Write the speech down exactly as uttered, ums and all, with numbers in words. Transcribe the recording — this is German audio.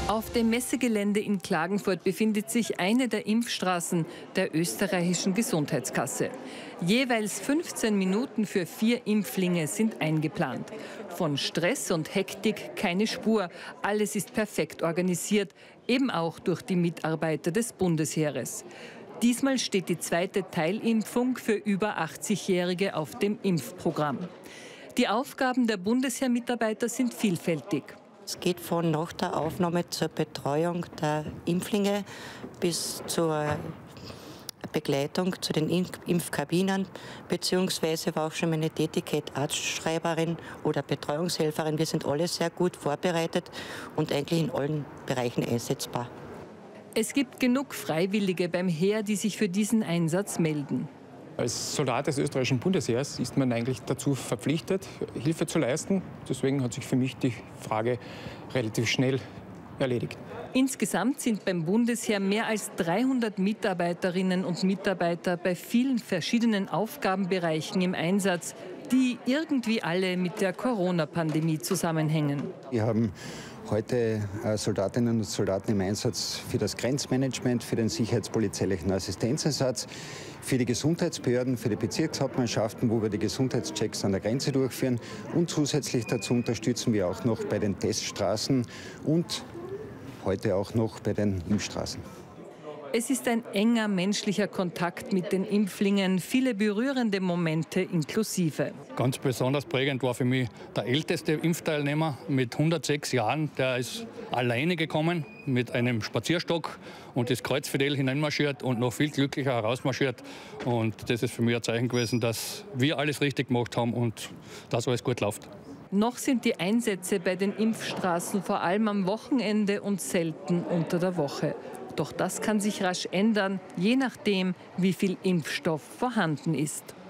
Auf dem Messegelände in Klagenfurt befindet sich eine der Impfstraßen der österreichischen Gesundheitskasse. Jeweils fünfzehn Minuten für vier Impflinge sind eingeplant. Von Stress und Hektik keine Spur. Alles ist perfekt organisiert, eben auch durch die Mitarbeiter des Bundesheeres. Diesmal steht die zweite Teilimpfung für über achtzigjährige auf dem Impfprogramm. Die Aufgaben der Bundesheermitarbeiter sind vielfältig. Es geht von nach der Aufnahme zur Betreuung der Impflinge bis zur Begleitung zu den Impfkabinen, beziehungsweise war auch schon meine Tätigkeit Arztschreiberin oder Betreuungshelferin. Wir sind alle sehr gut vorbereitet und eigentlich in allen Bereichen einsetzbar. Es gibt genug Freiwillige beim Heer, die sich für diesen Einsatz melden. Als Soldat des österreichischen Bundesheers ist man eigentlich dazu verpflichtet, Hilfe zu leisten. Deswegen hat sich für mich die Frage relativ schnell erledigt. Insgesamt sind beim Bundesheer mehr als dreihundert Mitarbeiterinnen und Mitarbeiter bei vielen verschiedenen Aufgabenbereichen im Einsatz, die irgendwie alle mit der Corona-Pandemie zusammenhängen. Wir haben heute Soldatinnen und Soldaten im Einsatz für das Grenzmanagement, für den sicherheitspolizeilichen Assistenzeinsatz, für die Gesundheitsbehörden, für die Bezirkshauptmannschaften, wo wir die Gesundheitschecks an der Grenze durchführen. Und zusätzlich dazu unterstützen wir auch noch bei den Teststraßen und heute auch noch bei den Impfstraßen. Es ist ein enger menschlicher Kontakt mit den Impflingen, viele berührende Momente inklusive. Ganz besonders prägend war für mich der älteste Impfteilnehmer mit hundertsechs Jahren. Der ist alleine gekommen mit einem Spazierstock und ist kreuzfidel hineinmarschiert und noch viel glücklicher herausmarschiert. Und das ist für mich ein Zeichen gewesen, dass wir alles richtig gemacht haben und dass alles gut läuft. Noch sind die Einsätze bei den Impfstraßen vor allem am Wochenende und selten unter der Woche. Doch das kann sich rasch ändern, je nachdem, wie viel Impfstoff vorhanden ist.